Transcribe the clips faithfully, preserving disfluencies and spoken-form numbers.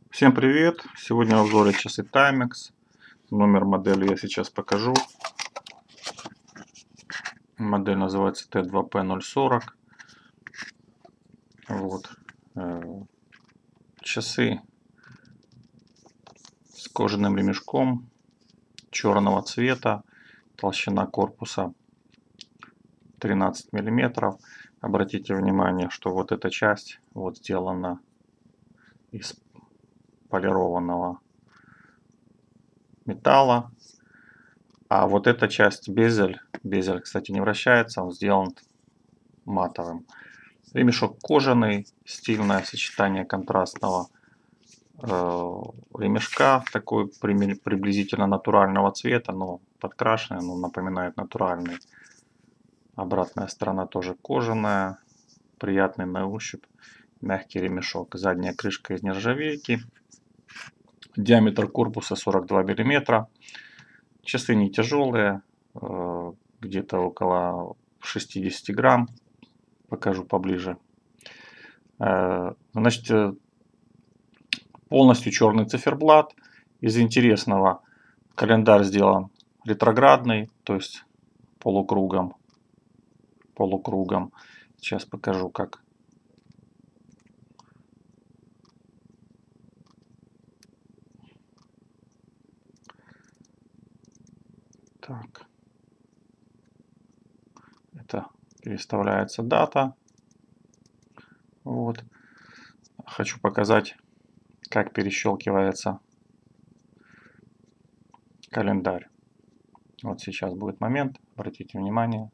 Всем привет! Сегодня в обзоре часы Timex. Номер модели я сейчас покажу. Модель называется Т два П ноль сорок. Вот. Часы с кожаным ремешком черного цвета. Толщина корпуса тринадцать миллиметров. Обратите внимание, что вот эта часть вот сделана из полированного металла. А вот эта часть безель, безель, кстати, не вращается, он сделан матовым. Ремешок кожаный, стильное сочетание контрастного э, ремешка, такой приблизительно натурального цвета, но подкрашенный, но напоминает натуральный. Обратная сторона тоже кожаная, приятный на ощупь, мягкий ремешок. Задняя крышка из нержавейки. Диаметр корпуса сорок два миллиметра. Часы не тяжелые, где-то около шестидесяти грамм. Покажу поближе. Значит, полностью черный циферблат. Из интересного, календарь сделан ретроградный, то есть полукругом. Полукругом. Сейчас покажу, как. Так. Это переставляется дата. Вот. Хочу показать, как перещелкивается календарь. Вот сейчас будет момент. Обратите внимание.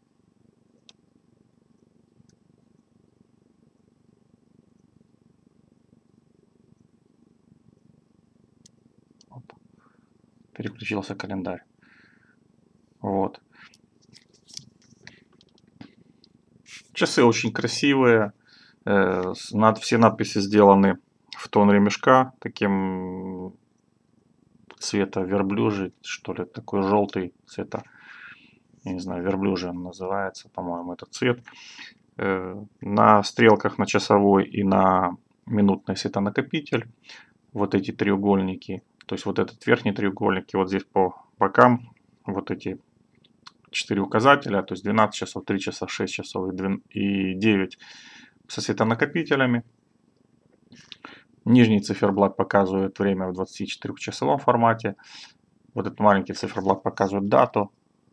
Оп. Переключился календарь. Вот. Часы очень красивые. Все надписи сделаны в тон ремешка, таким цвета верблюжий, что ли, такой желтый цвета. Я не знаю, верблюжий он называется, по-моему, этот цвет. На стрелках на часовой и на минутный светонакопитель вот эти треугольники, то есть вот этот верхний треугольник, и вот здесь по бокам вот эти четыре указателя, то есть двенадцать часов, три часа, шесть часов и девять со светонакопителями. Нижний циферблат показывает время в двадцатичетырёхчасовом формате. Вот этот маленький циферблат показывает дату.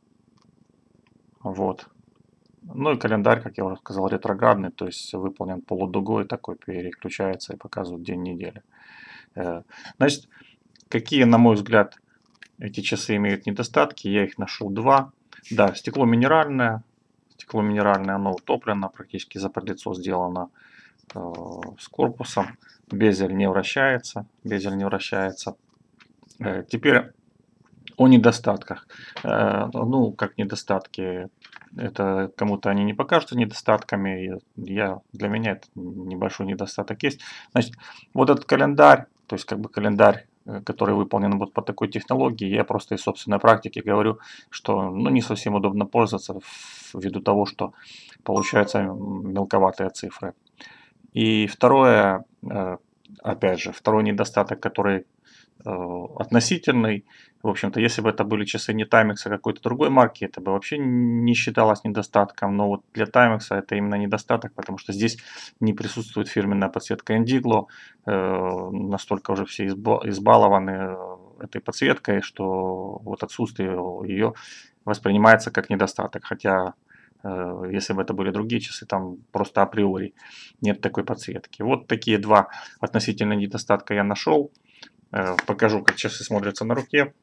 Вот. Ну и календарь, как я уже сказал, ретроградный, то есть выполнен полудугой, такой переключается и показывает день недели. Значит, какие, на мой взгляд, эти часы имеют недостатки? Я их нашел два. Да, стекло минеральное. Стекло минеральное, оно утоплено, практически за подлицо сделано э, с корпусом. Безель не вращается. Безель не вращается. Э, теперь о недостатках. Э, ну, как недостатки. Это кому-то они не покажутся недостатками. Я, для меня это небольшой недостаток есть. Значит, вот этот календарь, то есть как бы календарь, который выполнен вот по такой технологии, я просто из собственной практики говорю, что ну, не совсем удобно пользоваться ввиду того, что получаются мелковатые цифры. И второе, опять же, второй недостаток, который относительный. В общем-то, если бы это были часы не Timex, а какой-то другой марки, это бы вообще не считалось недостатком. Но вот для Timex это именно недостаток, потому что здесь не присутствует фирменная подсветка Indiglo. Настолько уже все избалованы этой подсветкой, что вот отсутствие ее воспринимается как недостаток. Хотя, если бы это были другие часы, там просто априори нет такой подсветки. Вот такие два относительно недостатка я нашел. Покажу, как часы смотрятся на руке.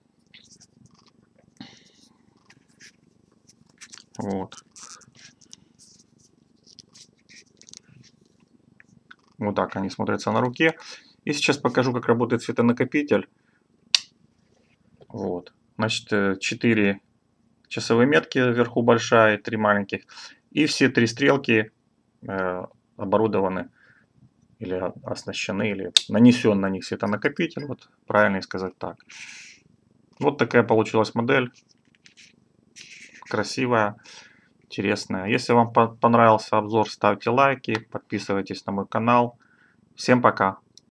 Вот. Вот так они смотрятся на руке. И сейчас покажу, как работает светонакопитель. Вот. Значит, четыре часовые метки вверху большая, три маленьких. И все три стрелки э, оборудованы или оснащены, или нанесен на них светонакопитель. Вот правильно сказать так. Вот такая получилась модель. Красивая, интересная. Если вам понравился обзор, ставьте лайки, подписывайтесь на мой канал. Всем пока!